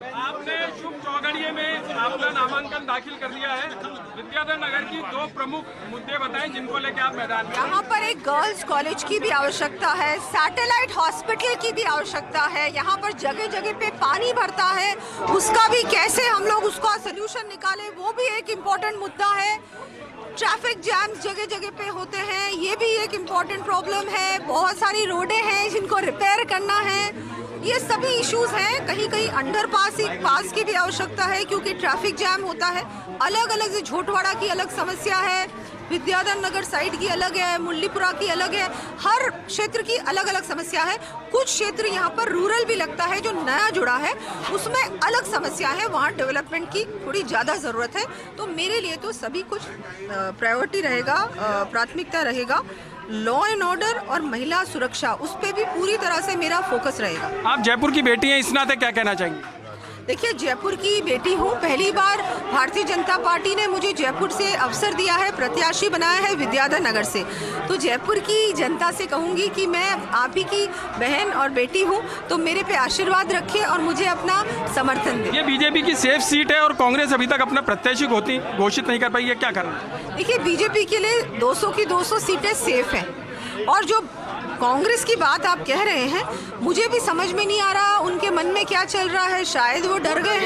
आपने शुभ चौगड़िए में अपना नामांकन दाखिल कर दिया है। विद्याधर नगर की दो प्रमुख मुद्दे बताएं जिनको लेकर आप मैदान में। यहाँ पर एक गर्ल्स कॉलेज की भी आवश्यकता है, सैटेलाइट हॉस्पिटल की भी आवश्यकता है। यहाँ पर जगह जगह पे पानी भरता है, उसका भी कैसे हम लोग उसका सोल्यूशन निकालें, वो भी एक इम्पोर्टेंट मुद्दा है। ट्रैफिक जैम्स जगह जगह पे होते हैं, ये भी एक इम्पोर्टेंट प्रॉब्लम है। बहुत सारी रोडें हैं जिनको रिपेयर करना है, ये सभी इश्यूज हैं। कहीं कहीं पास की भी आवश्यकता है क्योंकि ट्रैफिक जैम होता है। अलग अलग से झोटवाड़ा की अलग समस्या है, विद्याधर नगर साइड की अलग है, मुल्लीपुरा की अलग है। हर क्षेत्र की अलग अलग समस्या है। कुछ क्षेत्र यहाँ पर रूरल भी लगता है जो नया जुड़ा है, उसमें अलग समस्या है, वहाँ डेवलपमेंट की थोड़ी ज़्यादा ज़रूरत है। तो मेरे लिए तो सभी कुछ प्रायोरिटी रहेगा, प्राथमिकता रहेगा। लॉ एंड ऑर्डर और महिला सुरक्षा, उस पर भी पूरी तरह से मेरा फोकस रहेगा। आप जयपुर की बेटी हैं, इस नाते क्या कहना चाहेंगे? देखिए, जयपुर की बेटी हूँ। पहली बार भारतीय जनता पार्टी ने मुझे जयपुर से अवसर दिया है, प्रत्याशी बनाया है विद्याधर नगर से। तो जयपुर की जनता से कहूँगी कि मैं आप ही की बहन और बेटी हूँ, तो मेरे पे आशीर्वाद रखें और मुझे अपना समर्थन दें। ये बीजेपी की सेफ सीट है और कांग्रेस अभी तक अपना प्रत्याशी घोषित नहीं कर पाई है, क्या करना? देखिए, बीजेपी के लिए 200 की 200 सीटें सेफ हैं, और जो कांग्रेस की बात आप कह रहे हैं, मुझे भी समझ में नहीं आ रहा उनके मन में क्या चल रहा है। शायद वो डर गए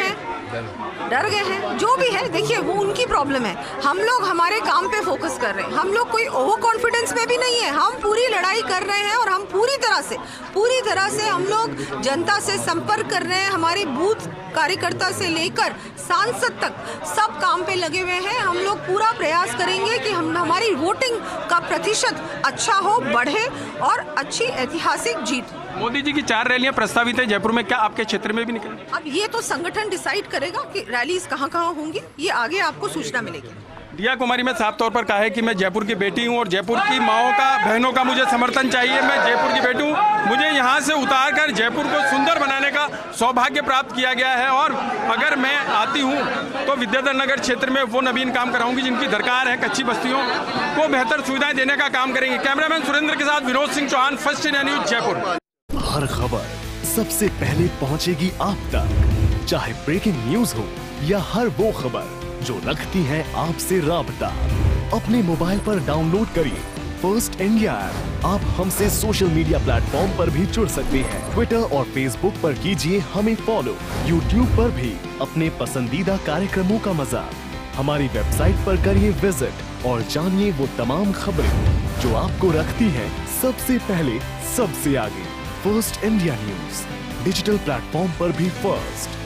हैं, जो भी है। देखिए, वो उनकी प्रॉब्लम है। हम लोग हमारे काम पे फोकस कर रहे हैं। हम लोग कोई ओवर कॉन्फिडेंस में भी नहीं है। हम पूरी लड़ाई कर रहे हैं और हम पूरी तरह से हम लोग जनता से संपर्क कर रहे हैं। हमारे बूथ कार्यकर्ता से लेकर सांसद तक सब काम पे लगे हुए हैं। हम लोग पूरा प्रयास करेंगे कि हमारी वोटिंग का प्रतिशत अच्छा हो, बढ़े और अच्छी ऐतिहासिक जीत। मोदी जी की 4 रैलियां प्रस्तावित है जयपुर में, क्या आपके क्षेत्र में भी निकलेंगी? अब ये तो संगठन डिसाइड करेगा कि रैलीज कहाँ होंगी, ये आगे आपको सूचना मिलेगी। दिया कुमारी में साफ तौर पर कहा है कि मैं जयपुर की बेटी हूं और जयपुर की माओं का, बहनों का मुझे समर्थन चाहिए। मैं जयपुर की बेटी हूं, मुझे यहां से उतार कर जयपुर को सुंदर बनाने का सौभाग्य प्राप्त किया गया है, और अगर मैं आती हूं तो विद्याधर नगर क्षेत्र में वो नवीन काम कराऊंगी जिनकी दरकार है। कच्ची बस्तियों को बेहतर सुविधाएं देने का काम करेंगे। कैमरामैन सुरेंद्र के साथ Vinod Singh Chauhan, First India News, Jaipur. हर खबर सबसे पहले पहुंचेगी आप तक, चाहे ब्रेकिंग न्यूज हो या हर वो खबर जो रखती है आपसे राबता। अपने मोबाइल पर डाउनलोड करिए फर्स्ट इंडिया ऐप। आप हमसे सोशल मीडिया प्लेटफॉर्म पर भी जुड़ सकते हैं। ट्विटर और फेसबुक पर कीजिए हमें फॉलो। यूट्यूब पर भी अपने पसंदीदा कार्यक्रमों का मजा। हमारी वेबसाइट पर करिए विजिट और जानिए वो तमाम खबरें जो आपको रखती हैं सबसे पहले, सबसे आगे। First India News, digital platform पर भी फर्स्ट।